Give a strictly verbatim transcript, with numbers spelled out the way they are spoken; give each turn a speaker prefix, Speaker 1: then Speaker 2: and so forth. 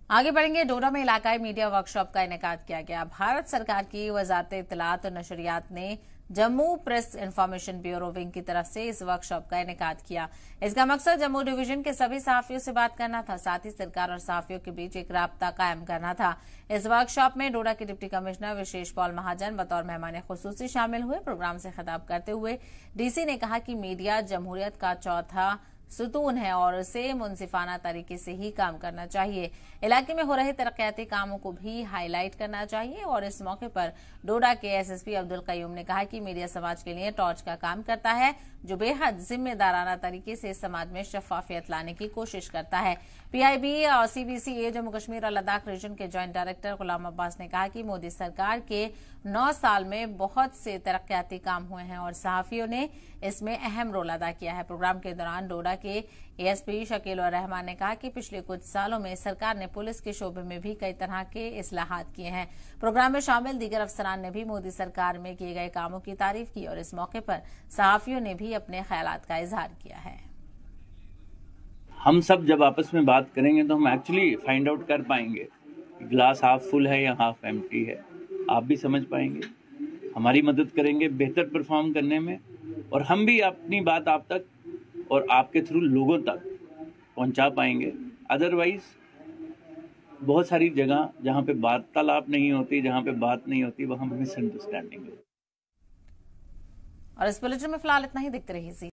Speaker 1: आगे बढ़ेंगे। डोडा में इलाकाई मीडिया वर्कशॉप का इनेकाद किया गया। भारत सरकार की वजारत इत्तलात और नशरियात ने Jammu press information bureau wing की तरफ से इस वर्कशॉप का इनेकाद किया। इसका मकसद जम्मू डिवीजन के सभी सहाफियों से बात करना था, साथ ही सरकार और सहाफियों के बीच एक राब्ता कायम करना था। इस वर्कशॉप में डोडा के डिप्टी कमिश्नर विशेष पॉल महाजन बतौर मेहमान खुसूसी शामिल हुए। प्रोग्राम से खिताब करते हुए डीसी ने कहा कि मीडिया जमहूरियत का चौथा सुतून है और उसे मुनसिफाना तरीके से ही काम करना चाहिए। इलाके में हो रहे तरक्याती कामों को भी हाईलाइट करना चाहिए। और इस मौके पर डोडा के एसएसपी अब्दुल कयूम ने कहा कि मीडिया समाज के लिए टॉर्च का काम करता है, जो बेहद जिम्मेदाराना तरीके से समाज में शफाफियत लाने की कोशिश करता है। पीआईबी और सीबीसीए जम्मू कश्मीर और लद्दाख रीजन के ज्वाइंट डायरेक्टर गुलाम अब्बास ने कहा कि मोदी सरकार के नौ साल में बहुत से तरक्याती काम हुए हैं और सहाफियों ने इसमें अहम रोल अदा किया है। प्रोग्राम के दौरान डोडा के एएसपी शकील और रहमान ने कहा कि पिछले कुछ सालों में सरकार ने पुलिस के शोबे में भी कई तरह के इस्लाहात किए हैं। प्रोग्राम में शामिल दीगर अफसरान ने भी मोदी सरकार में किए गए कामों की तारीफ की और इस मौके पर सहाफियों ने भी अपने ख्यालात का इजहार किया है।
Speaker 2: हम सब जब आपस में बात करेंगे तो हम एक्चुअली फाइंड आउट कर पाएंगे ग्लास हाफ फुल है या हाफ एम्प्टी है। आप भी समझ पाएंगे, हमारी मदद करेंगे बेहतर परफॉर्म करने में, और हम भी अपनी बात आप तक और आपके थ्रू लोगों तक पहुंचा पाएंगे। अदरवाइज बहुत सारी जगह जहां पे वार्तालाप नहीं होती, जहां पे बात नहीं होती, वहां मिसअंडरस्टैंडिंग होती।
Speaker 1: और इस बुलेटिन में फिलहाल इतना ही। देखते रहिए।